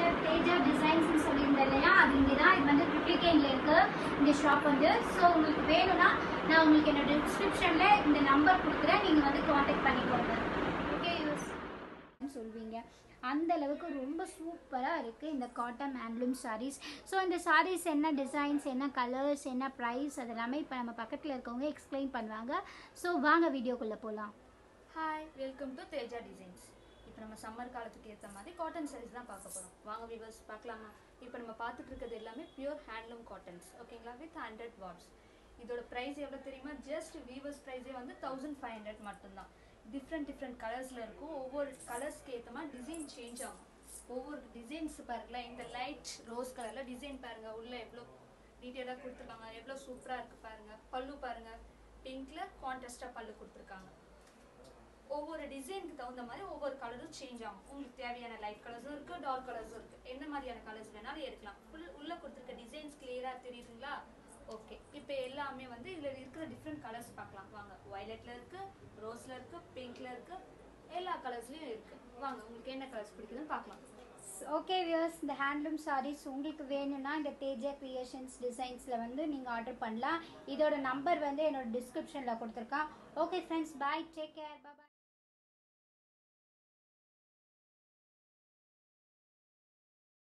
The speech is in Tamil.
தேஜா டிசைன்ஸ்னு சொல்லியிருந்தேன் இல்லையா, அது இங்கே தான். இது வந்து ட்ரிப்ளிகேனில் இருக்குது இந்த ஷாப் வந்து. ஸோ உங்களுக்கு வேணும்னா நான் உங்களுக்கு என்னோட டிஸ்கிரிப்ஷனில் இந்த நம்பர் கொடுக்குறேன், நீங்கள் வந்து காண்டாக்ட் பண்ணிக்கோங்க. ஓகே யூஸ் சொல்வீங்க. அந்த அளவுக்கு ரொம்ப சூப்பராக இருக்குது இந்த காட்டன் ஹேண்ட்லூம் சாரீஸ். ஸோ இந்த சாரீஸ் என்ன டிசைன்ஸ், என்ன கலர்ஸ், என்ன ப்ரைஸ், அதெல்லாமே இப்போ நம்ம பக்கத்தில் இருக்கவங்க எக்ஸ்பிளைன் பண்ணுவாங்க. ஸோ வாங்க வீடியோக்குள்ளே போகலாம். Hi, welcome to Teja designs. இப்போ நம்ம சம்மர் காலத்துக்கு ஏற்ற மாதிரி காட்டன் சாரீஸ் தான் பார்க்க போகிறோம். வாங்க வியூவர்ஸ் பார்க்கலாமா? இப்போ நம்ம பார்த்துட்டு இருக்கிறது எல்லாமே பியூர் ஹேண்ட்லூம் காட்டன்ஸ், ஓகேங்களா, வித் 100 வாட்ஸ். இதோட ப்ரைஸ் எவ்வளோ தெரியுமா? ஜஸ்ட் வீவர்ஸ் ப்ரைஸே வந்து 1500 மட்டும்தான். டிஃப்ரெண்ட் கலர்ஸில் இருக்கும். ஒவ்வொரு கலர்ஸ்க்கு ஏற்ற மாதிரி டிசைன் சேஞ்ச் ஆகும். ஒவ்வொரு டிசைன்ஸ் பாருங்களேன். இந்த லைட் ரோஸ் கலரில் டிசைன் பாருங்கள், உள்ளே எவ்வளோ டீட்டெயிலாக கொடுத்துருக்காங்க, எவ்வளோ சூப்பராக இருக்குது பாருங்கள். பல்லு பாருங்கள், பிங்க்கில் கான்ட்ராஸ்டாக பல்லு கொடுத்துருக்காங்க. ஒவ்வொரு டிசைனுக்கு தகுந்த மாதிரி ஒவ்வொரு கலரும் சேஞ்ச் ஆகும். உங்களுக்கு தேவையான லைட் கலர்ஸும் இருக்குது, டார்க் கலர்ஸும் இருக்குது. என்ன மாதிரியான கலர்ஸ் வேணாலும் எடுக்கலாம். உள்ளே கொடுத்துருக்க டிசைன்ஸ் கிளியராக தெரியுதுங்களா? ஓகே, இப்போ எல்லாமே வந்து இதில் இருக்கிற டிஃப்ரெண்ட் கலர்ஸ் பார்க்கலாம் வாங்க. வயலட்டில் இருக்குது, ரோஸில் இருக்குது, பிங்க்கில் இருக்குது, எல்லா கலர்ஸ்லையும் இருக்குது. வாங்க உங்களுக்கு என்ன கலர்ஸ் பிடிக்குதுன்னு பார்க்கலாம். ஓகே வியூவர்ஸ், இந்த ஹேண்ட்லூம் சாரீஸ் உங்களுக்கு வேணும்னா இந்த தேஜா கிரியேஷன்ஸ் டிசைன்ஸில் வந்து நீங்கள் ஆர்டர் பண்ணலாம். இதோட நம்பர் வந்து என்னோட டிஸ்கிரிப்ஷனில் கொடுத்துருக்கேன். Okay friends, bye, take care, பாய்.